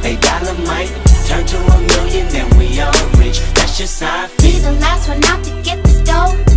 $8 might turn to $1 million, then we all rich. That's just how I feel. Be the last one out to get this dough.